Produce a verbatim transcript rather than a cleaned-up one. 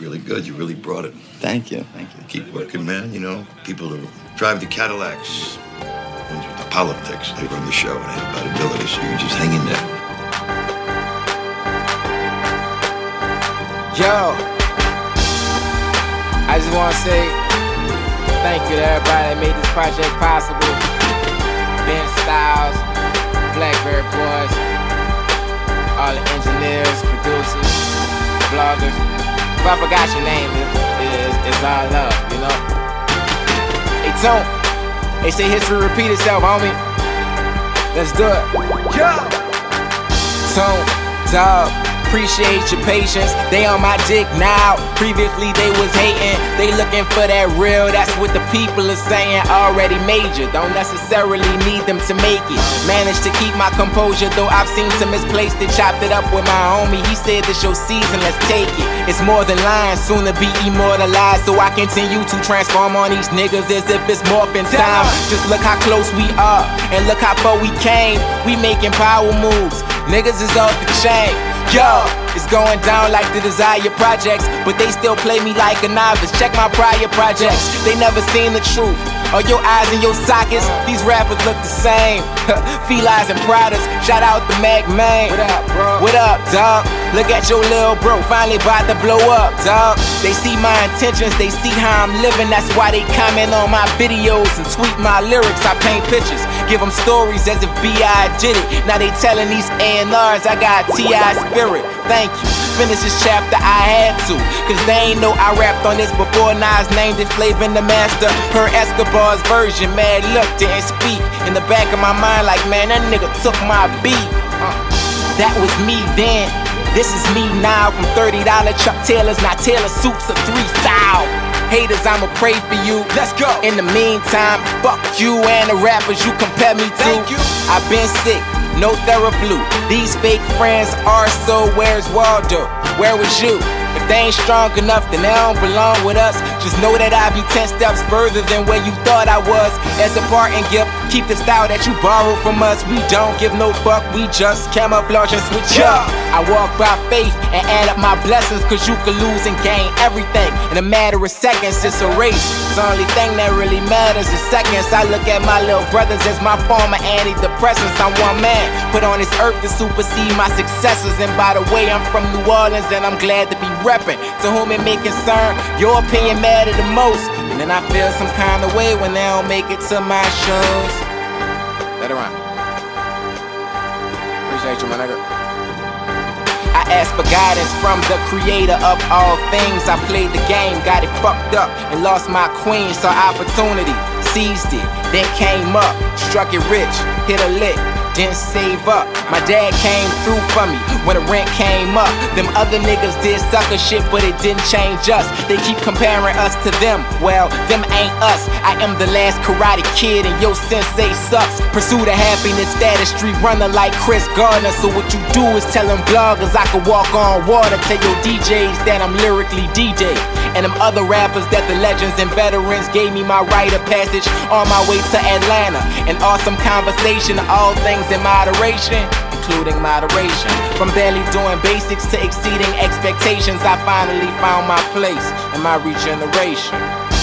really good. You really brought it. Thank you, thank you. Keep working, man, you know. People that drive the Cadillacs, the politics, they run the show, and ain't about ability, so you just hang in there. Yo, I just want to say thank you to everybody that made this project possible. Ben Styles, Blackberry Boys, all the engineers, producers, bloggers. If I forgot your name, it's, it's all love, you know? Hey, Tone, they say history repeat itself, homie. Let's do it. Yo! Tone, dog. Appreciate your patience, they on my dick now. Previously they was hating, they looking for that real. That's what the people are saying, already major. Don't necessarily need them to make it. Managed to keep my composure, though I've seen some misplaced it. Chopped it up with my homie, he said this your season, let's take it. It's more than lines, soon to be immortalized. So I continue to transform on these niggas as if it's morphin' time. Just look how close we are, and look how far we came. We making power moves, niggas is off the chain. Yo, it's going down like the Desire Projects, but they still play me like a novice. Check my prior projects, they never seen the truth. Or your eyes in your sockets, these rappers look the same. Felines and Pradas, shout out to Mac Man. What up, bro? What up, dog? Look at your little bro, finally about to blow up, dog. They see my intentions, they see how I'm living. That's why they comment on my videos and tweet my lyrics. I paint pictures, give them stories as if B I did it. Now they telling these A and Rs I got T I spirit. Thank you. Finish this chapter, I had to, cause they ain't know I rapped on this before. Nas named it Flavor the Master. Her Escobar's version, mad look, didn't speak. In the back of my mind like, man, that nigga took my beat. uh, That was me then, this is me now. From thirty dollar Chuck Taylors, now Taylor suits are three thousand. Haters, I'ma pray for you. Let's go. In the meantime, fuck you and the rappers you compare me to. Thank you. I've been sick, no Theraflu. These fake friends are so, where's Waldo? Where was you? If they ain't strong enough, then they don't belong with us. Just know that I be ten steps further than where you thought I was. As a parting gift, keep the style that you borrowed from us. We don't give no fuck, we just camouflage and switch up. I walk by faith and add up my blessings, cause you could lose and gain everything in a matter of seconds. It's a race, the only thing that really matters is seconds. I look at my little brothers as my former antidepressants. I'm one man, put on this earth to supersede my successors. And by the way, I'm from New Orleans and I'm glad to be reppin'. To whom it may concern, your opinion matter the most. And then I feel some kind of way when they don't make it to my shows. Let it run. Appreciate you, my nigga. I asked for guidance from the creator of all things. I played the game, got it fucked up, and lost my queen. Saw opportunity, seized it, then came up, struck it rich, hit a lick, didn't save up. My dad came through for me when the rent came up. Them other niggas did sucker shit, but it didn't change us. They keep comparing us to them, well, them ain't us. I am the last Karate Kid and your sensei sucks. Pursue the happiness status, street runner like Chris Gardner. So what you do is tell them bloggers I could walk on water. Tell your D Js that I'm lyrically D J. And them other rappers that the legends and veterans gave me my rite of passage on my way to Atlanta. An awesome conversation, all things in moderation, including moderation. From barely doing basics to exceeding expectations, I finally found my place in my regeneration.